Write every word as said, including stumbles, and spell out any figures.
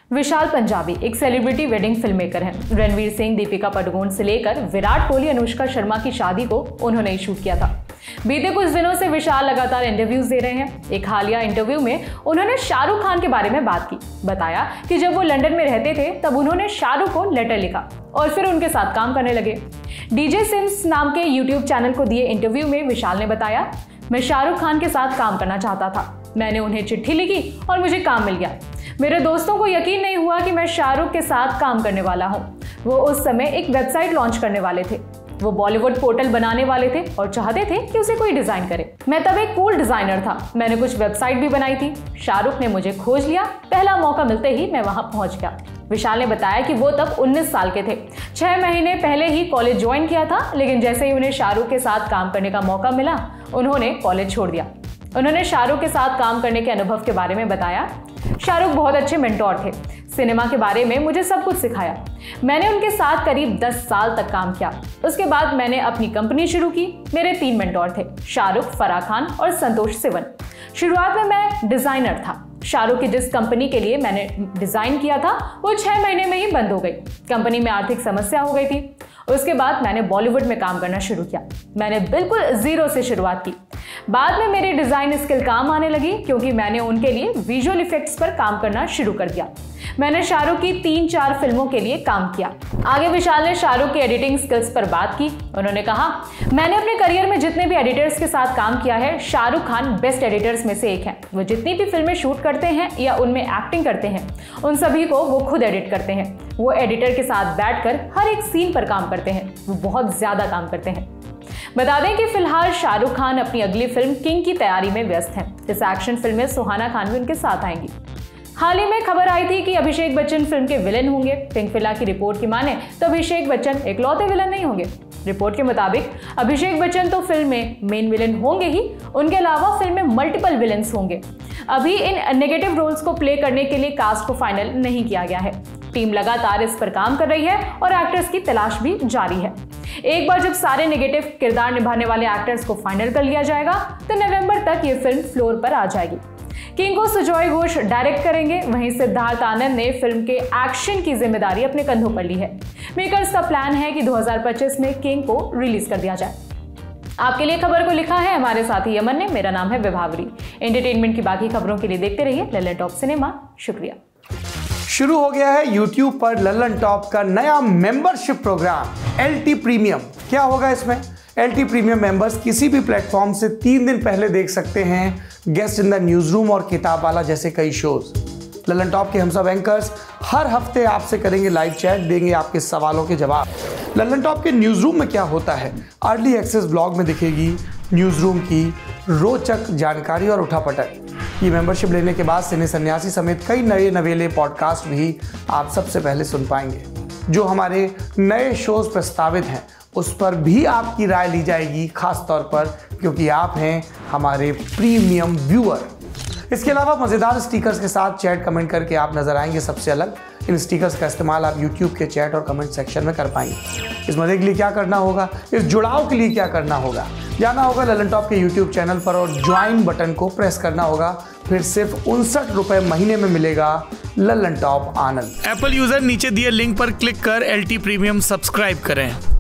विशाल पंजाबी एक celebrity wedding film maker हैं। रणवीर सिंह, दीपिका पादुकोण से लेकर विराट कोहली, अनुष्का शर्मा की शादी को उन्होंने ही शूट किया था। बीते कुछ दिनों से विशाल लगातार इंटरव्यूज दे रहे हैं। एक हालिया इंटरव्यू में उन्होंने शाहरुख खान के बारे में बात की। बताया कि जब वो लंदन में रहते थे तब उन्होंने शाहरुख को लेटर लिखा और फिर उनके साथ काम करने लगे। डीजे सिम्स नाम के यूट्यूब चैनल को दिए इंटरव्यू में विशाल ने बताया, मैं शाहरुख खान के साथ काम करना चाहता था। मैंने उन्हें चिट्ठी लिखी और मुझे काम मिल गया। मेरे दोस्तों को यकीन नहीं हुआ कि मैं शाहरुख के साथ काम करने वाला हूँ। वो उस समय एक वेबसाइट लॉन्च करने वाले थे। वो बॉलीवुड पोर्टल बनाने वाले थे और चाहते थे कि उसे कोई डिजाइन करे। मैं तब एक कूल डिजाइनर था। मैंने कुछ वेबसाइट भी बनाई थी। शाहरुख ने मुझे खोज लिया। पहला मौका मिलते ही मैं वहां पहुंच गया। विशाल ने बताया कि वो तब उन्नीस साल के थे। छह महीने पहले ही कॉलेज ज्वाइन किया था, लेकिन जैसे ही उन्हें शाहरुख के साथ काम करने का मौका मिला, उन्होंने कॉलेज छोड़ दिया। उन्होंने शाहरुख के साथ काम करने के अनुभव के बारे में बताया, शाहरुख बहुत अच्छे मेंटोर थे। सिनेमा के बारे में मुझे सब कुछ सिखाया। मैंने उनके साथ करीब दस साल तक काम किया। उसके बाद मैंने अपनी कंपनी शुरू की। मेरे तीन मेंटोर थे, शाहरुख, फराह खान और संतोष सिवन। शुरुआत में मैं डिजाइनर था। शाहरुख की जिस कंपनी के लिए मैंने डिजाइन किया था वो छह महीने में ही बंद हो गई। कंपनी में आर्थिक समस्या हो गई थी। उसके बाद मैंने बॉलीवुड में काम करना शुरू किया। मैंने बिल्कुल जीरो से शुरुआत की। बाद में मेरी डिजाइन स्किल काम आने लगी क्योंकि मैंने उनके लिए विजुअल इफेक्ट्स पर काम करना शुरू कर दिया। मैंने शाहरुख की तीन चार फिल्मों के लिए काम किया। आगे विशाल ने शाहरुख की एडिटिंग स्किल्स पर बात की। उन्होंने कहा, मैंने अपने करियर में जितने भी एडिटर्स के साथ काम किया है, शाहरुख खान बेस्ट एडिटर्स में से एक हैं। वो जितनी भी फिल्में शूट करते हैं या उनमें एक्टिंग करते हैं, उन सभी को वो खुद एडिट करते हैं। वो एडिटर के साथ बैठकर हर एक सीन पर काम करते हैं। वो बहुत ज्यादा काम करते हैं। बता दें कि फिलहाल शाहरुख खान अपनी अगली फिल्म किंग की तैयारी में व्यस्त हैं। इस एक्शन फिल्म में सुहाना खान भी उनके साथ आएंगी। हाल ही में खबर आई थी कि अभिषेक बच्चन फिल्म के विलेन होंगे। पिंकविला की रिपोर्ट की माने तो अभिषेक बच्चन इकलौते विलेन नहीं होंगे। रिपोर्ट के मुताबिक अभिषेक बच्चन तो फिल्म में मेन विलेन होंगे ही, उनके अलावा फिल्म में मल्टीपल विलेन्स होंगे। अभी इन नेगेटिव रोल्स को प्ले करने के लिए कास्ट को फाइनल नहीं किया गया है। टीम लगातार इस पर काम कर रही है और एक्टर्स की तलाश भी जारी है। एक बार जब सारे नेगेटिव किरदार निभाने वाले एक्टर्स को फाइनल कर लिया जाएगा तो नवंबर तक ये फिल्म फ्लोर पर आ जाएगी। किंग को सुजॉय घोष डायरेक्ट करेंगे। वहीं सिद्धार्थ आनंद ने फिल्म के एक्शन की जिम्मेदारी अपने कंधों पर ली है। मेकर्स का प्लान है कि दो हज़ार पच्चीस में किंग को रिलीज कर दिया जाए। आपके लिए खबर को लिखा है हमारे साथी यमन ने। मेरा नाम है विभावरी। एंटरटेनमेंट की बाकी खबरों के लिए देखते रहिए लल्लन टॉप सिनेमा। शुक्रिया। शुरू हो गया है यूट्यूब पर लल्लन टॉप का नया membership programme L T premium. क्या होगा इसमें? एल टी प्रीमियम मेंबर्स किसी भी प्लेटफॉर्म से तीन दिन पहले देख सकते हैं guest in the newsroom और किताब वाला जैसे कई शोज। लल्लन टॉप के हम सब एंकर्स हर हफ्ते आपसे करेंगे लाइव चैट, देंगे आपके सवालों के जवाब। लल्लन टॉप के न्यूज रूम में क्या होता है, अर्ली एक्सेस ब्लॉग में दिखेगी न्यूज रूम की रोचक जानकारी और उठापटक। ये मेंबरशिप लेने के बाद सिने सन्यासी समेत कई नए नवेले पॉडकास्ट भी आप सबसे पहले सुन पाएंगे। जो हमारे नए शोज प्रस्तावित हैं उस पर भी आपकी राय ली जाएगी, खास तौर पर क्योंकि आप हैं हमारे प्रीमियम व्यूअर। इसके अलावा मज़ेदार स्टिकर्स के साथ चैट कमेंट करके आप नजर आएंगे सबसे अलग। इन स्टिकर्स का इस्तेमाल आप यूट्यूब के चैट और कमेंट सेक्शन में कर पाएंगे। इस मजे के लिए क्या करना होगा, इस जुड़ाव के लिए क्या करना होगा, जाना होगा लल्लन टॉप के यूट्यूब चैनल पर और ज्वाइन बटन को प्रेस करना होगा। फिर सिर्फ उनसठ रुपए महीने में मिलेगा Lallantop Anand. Apple user नीचे दिए लिंक पर क्लिक कर एल टी प्रीमियम सब्सक्राइब करें।